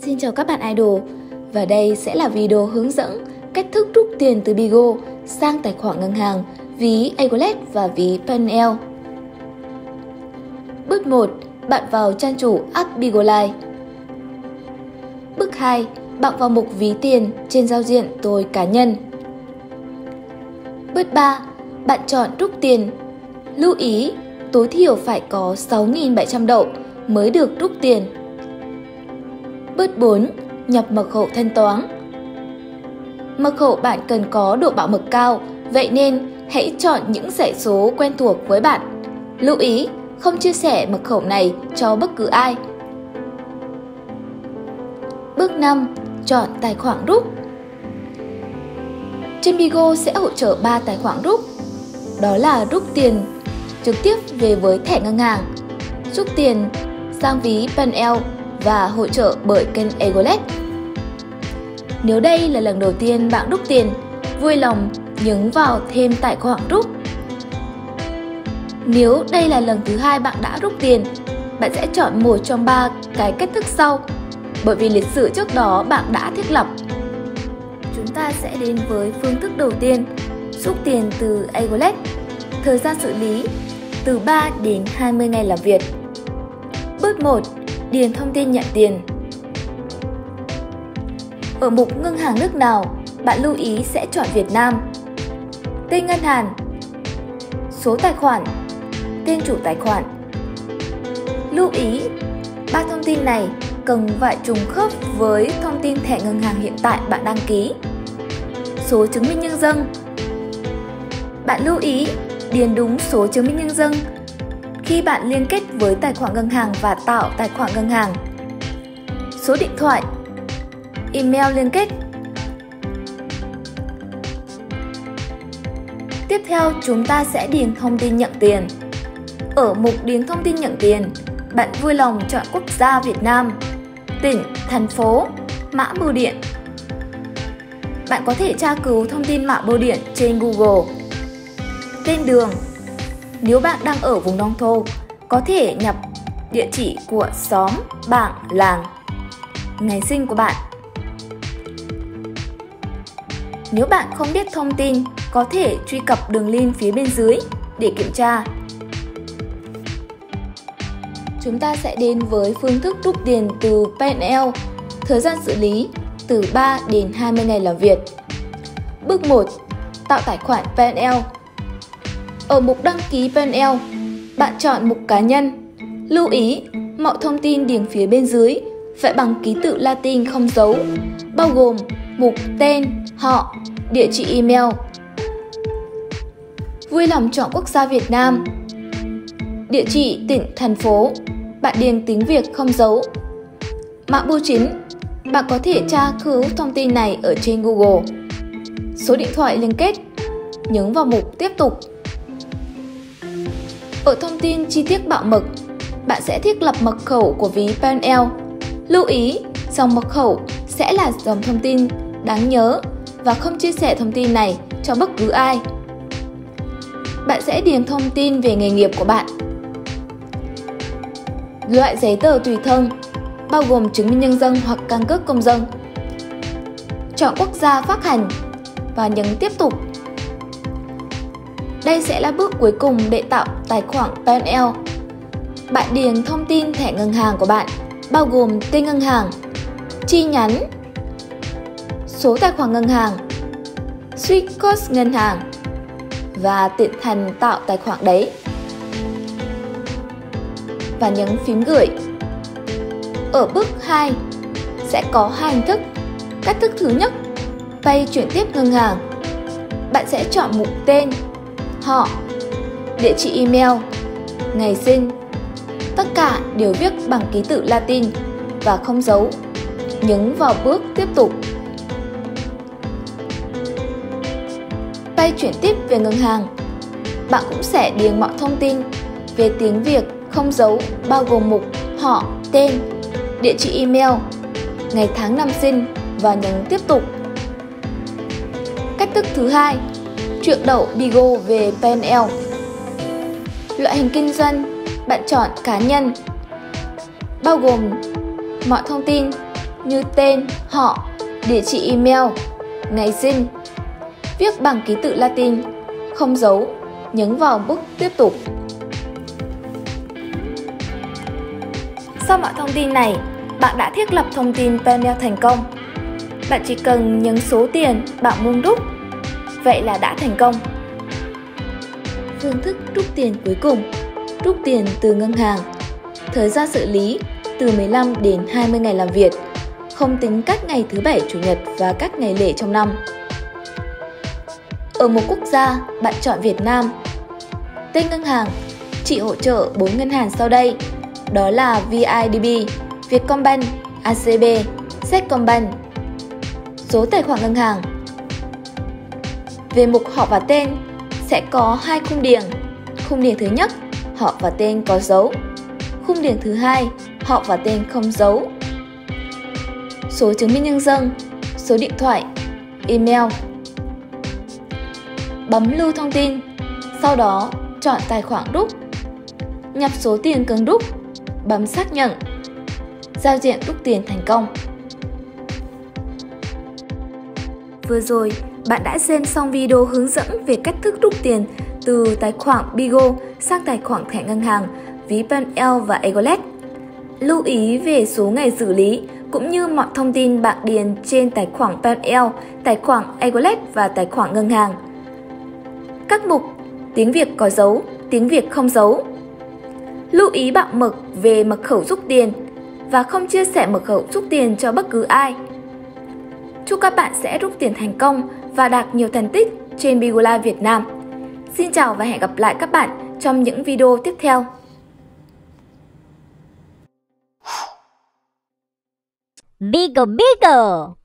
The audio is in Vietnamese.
Xin chào các bạn idol, và đây sẽ là video hướng dẫn cách thức rút tiền từ Bigo sang tài khoản ngân hàng, ví eWallet và ví PayPal. Bước 1. Bạn vào trang chủ app Bigo Live. Bước 2. Bạn vào mục ví tiền trên giao diện tôi cá nhân. Bước 3. Bạn chọn rút tiền. Lưu ý, tối thiểu phải có 6.700 đậu mới được rút tiền. Bước 4. Nhập mật khẩu thanh toán. Mật khẩu bạn cần có độ bảo mật cao, vậy nên hãy chọn những dãy số quen thuộc với bạn. Lưu ý, không chia sẻ mật khẩu này cho bất cứ ai. Bước 5. Chọn tài khoản rút. Trên Bigo sẽ hỗ trợ 3 tài khoản rút. Đó là rút tiền trực tiếp về với thẻ ngân hàng, rút tiền sang ví PayPal và hỗ trợ bởi kênh eWallet. Nếu đây là lần đầu tiên bạn rút tiền, vui lòng nhấn vào thêm tài khoản rút. Nếu đây là lần thứ 2 bạn đã rút tiền, bạn sẽ chọn một trong 3 cái cách thức sau, bởi vì lịch sử trước đó bạn đã thiết lập. Chúng ta sẽ đến với phương thức đầu tiên, rút tiền từ eWallet. Thời gian xử lý từ 3 đến 20 ngày làm việc. Bước 1. Điền thông tin nhận tiền. Ở mục ngân hàng nước nào, bạn lưu ý sẽ chọn Việt Nam. Tên ngân hàng, số tài khoản, tên chủ tài khoản. Lưu ý, 3 thông tin này cần phải trùng khớp với thông tin thẻ ngân hàng hiện tại bạn đăng ký. Số chứng minh nhân dân. Bạn lưu ý điền đúng số chứng minh nhân dân khi bạn liên kết với tài khoản ngân hàng và tạo tài khoản ngân hàng. Số điện thoại, email liên kết. Tiếp theo chúng ta sẽ điền thông tin nhận tiền. Ở mục điền thông tin nhận tiền, bạn vui lòng chọn quốc gia Việt Nam, tỉnh, thành phố, mã bưu điện. Bạn có thể tra cứu thông tin mã bưu điện trên Google. Tên đường. Nếu bạn đang ở vùng nông thôn, có thể nhập địa chỉ của xóm, bản, làng. Ngày sinh của bạn. Nếu bạn không biết thông tin, có thể truy cập đường link phía bên dưới để kiểm tra. Chúng ta sẽ đến với phương thức rút tiền từ PayPal. Thời gian xử lý từ 3 đến 20 ngày làm việc. Bước 1. Tạo tài khoản PayPal. Ở mục đăng ký PayPal, bạn chọn mục cá nhân. Lưu ý, mọi thông tin điền phía bên dưới phải bằng ký tự Latin không dấu, bao gồm mục tên, họ, địa chỉ email. Vui lòng chọn quốc gia Việt Nam. Địa chỉ tỉnh, thành phố, bạn điền tiếng Việt không dấu. Mã bưu chính, bạn có thể tra cứu thông tin này ở trên Google. Số điện thoại liên kết, nhấn vào mục tiếp tục. Ở thông tin chi tiết bảo mật, bạn sẽ thiết lập mật khẩu của ví PayPal. Lưu ý, dòng mật khẩu sẽ là dòng thông tin đáng nhớ và không chia sẻ thông tin này cho bất cứ ai. Bạn sẽ điền thông tin về nghề nghiệp của bạn. Loại giấy tờ tùy thân, bao gồm chứng minh nhân dân hoặc căn cước công dân. Chọn quốc gia phát hành và nhấn tiếp tục. Đây sẽ là bước cuối cùng để tạo tài khoản PayPal. Bạn điền thông tin thẻ ngân hàng của bạn, bao gồm tên ngân hàng, chi nhánh, số tài khoản ngân hàng, Swift code ngân hàng và tiện thành tạo tài khoản đấy. Và nhấn phím gửi. Ở bước 2 sẽ có 2 hình thức. Cách thức thứ nhất, vay chuyển tiếp ngân hàng. Bạn sẽ chọn mục tên, họ, địa chỉ email, ngày sinh. Tất cả đều viết bằng ký tự Latin và không dấu. Nhấn vào bước tiếp tục. Vay chuyển tiếp về ngân hàng. Bạn cũng sẽ điền mọi thông tin về tiếng Việt không dấu, bao gồm mục họ, tên, địa chỉ email, ngày tháng năm sinh và nhấn tiếp tục. Cách thức thứ hai, chuyển đậu Bigo về PayPal. Loại hình kinh doanh, bạn chọn cá nhân, bao gồm mọi thông tin như tên, họ, địa chỉ email, ngày sinh. Viết bằng ký tự Latin, không dấu, nhấn vào bước tiếp tục. Sau mọi thông tin này, bạn đã thiết lập thông tin PayMail thành công. Bạn chỉ cần nhấn số tiền bạn muốn rút. Vậy là đã thành công. Phương thức rút tiền cuối cùng: rút tiền từ ngân hàng. Thời gian xử lý từ 15 đến 20 ngày làm việc, không tính các ngày thứ Bảy, Chủ nhật và các ngày lễ trong năm. Ở một quốc gia, bạn chọn Việt Nam. Tên ngân hàng, chị hỗ trợ 4 ngân hàng sau đây. Đó là VIDB, Vietcombank, ACB, Techcombank. Số tài khoản ngân hàng. Về mục họ và tên, sẽ có 2 khung điền. Khung điền thứ nhất, họ và tên có dấu. Khung điền thứ hai, họ và tên không dấu. Số chứng minh nhân dân, số điện thoại, email. Bấm lưu thông tin, sau đó chọn tài khoản rút. Nhập số tiền cần rút, bấm xác nhận. Giao diện rút tiền thành công. Vừa rồi, bạn đã xem xong video hướng dẫn về cách thức rút tiền từ tài khoản Bigo sang tài khoản thẻ ngân hàng, ví PayMail và eWallet. Lưu ý về số ngày xử lý cũng như mọi thông tin bạn điền trên tài khoản PayMail, tài khoản eWallet và tài khoản ngân hàng. Các mục tiếng Việt có dấu, tiếng Việt không dấu. Lưu ý bảo mật về mật khẩu rút tiền và không chia sẻ mật khẩu rút tiền cho bất cứ ai. Chúc các bạn sẽ rút tiền thành công và đạt nhiều thành tích trên Bigo Live Việt Nam. Xin chào và hẹn gặp lại các bạn trong những video tiếp theo. Bigo Bigo.